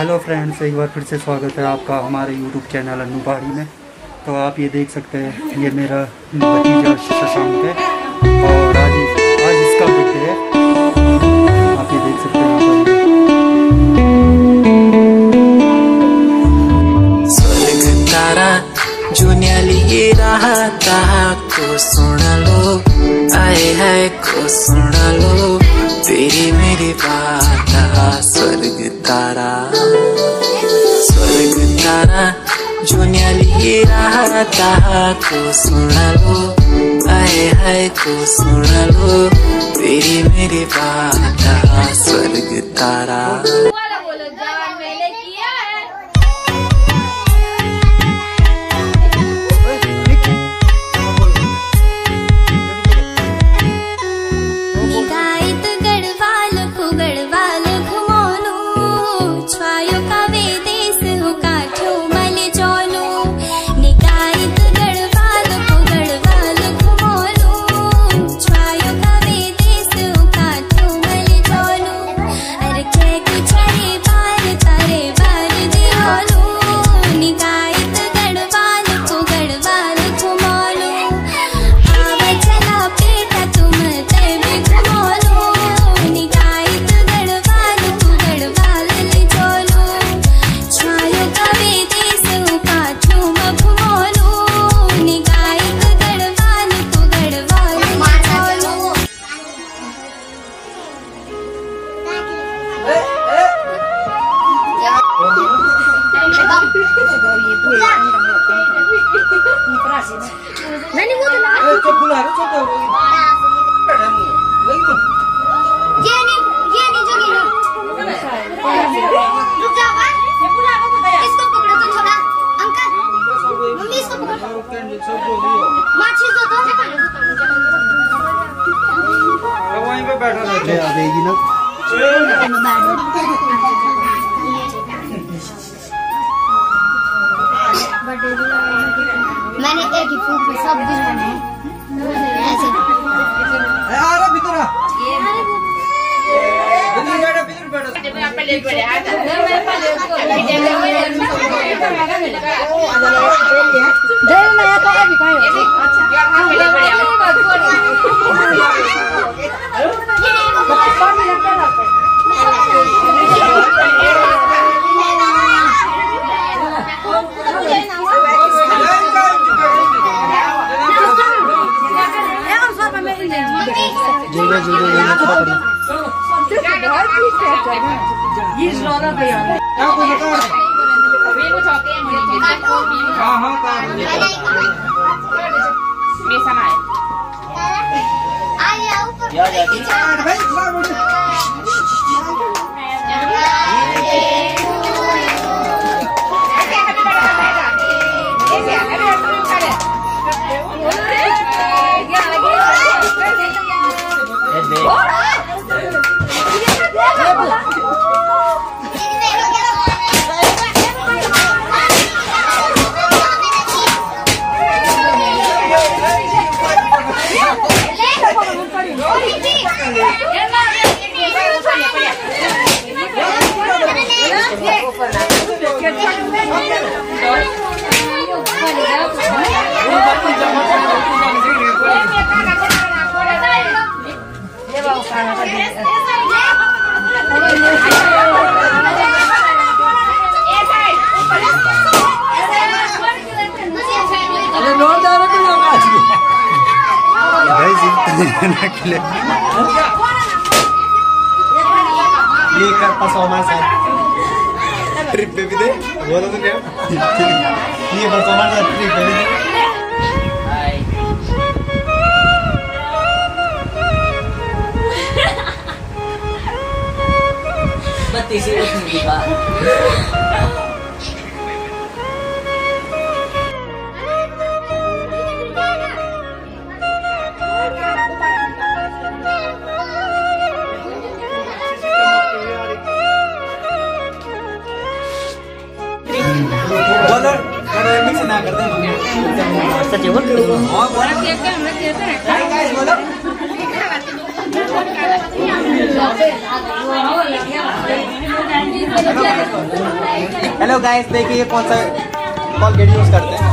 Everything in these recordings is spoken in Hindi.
हेलो फ्रेंड्स, एक बार फिर से स्वागत है आपका हमारे यूट्यूब चैनल अन्नू पहाड़ी में। तो आप ये देख सकते हैं, ये मेरा भतीजा शशांक है और आज इसका बर्थडे है। आप ये देख सकते हैं स्वर्ग तारा जो न्याली रहता को सुन लो, आए है को सुन लो तेरी मेरी बात। स्वर्ग तारा जो न्याली रहता को सुन लो, आए है को सुन लो तेरी मेरी बात। स्वर्ग तारा ना। मैंने एक ही फूक में सब दिन बने ऐसे। ये कर पास हमारे साथ ट्रिप पे भी दे बोलो तो क्या ये बस हमारे साथ ट्रिप पे भी दे। बत्तीसी उठने का मिक्स ना कर दे सच है बोल और केक का हमने कहते हैं हाय गाइस बोलो हेलो गाइस, देखिए कौन सा कॉलगेट यूज करते हैं।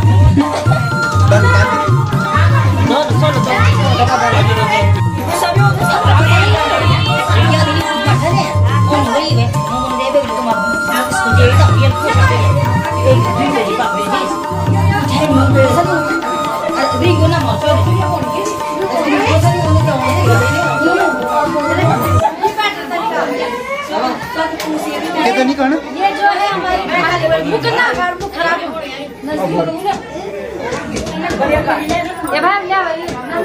ये तो नहीं करना। ये जो है हमारी मुकना मुख खराब हो ये भाई ले भाई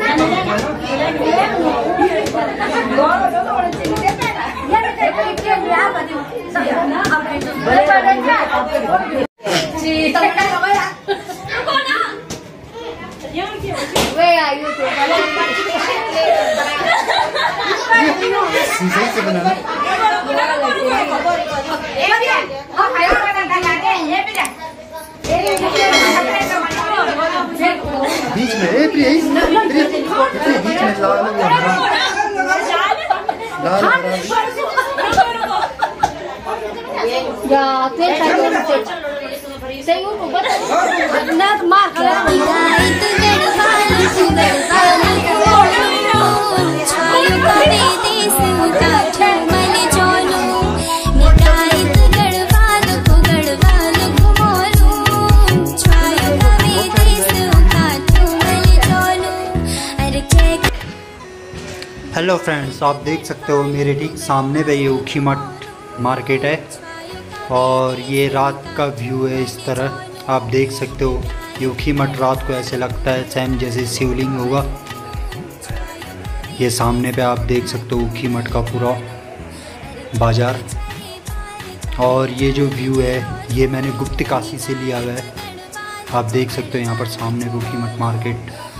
सही से बनाना। बीच में बीच में लाल हेलो फ्रेंड्स, आप देख सकते हो मेरे ठीक सामने पे ये ऊखीमठ मार्केट है और ये रात का व्यू है। इस तरह आप देख सकते हो ये ऊखीमठ रात को ऐसे लगता है सेम जैसे शिवलिंग होगा। ये सामने पे आप देख सकते हो ऊखीमठ का पूरा बाज़ार। और ये जो व्यू है ये मैंने गुप्त काशी से लिया हुआ है। आप देख सकते हो यहाँ पर सामने ऊखीमठ मार्केट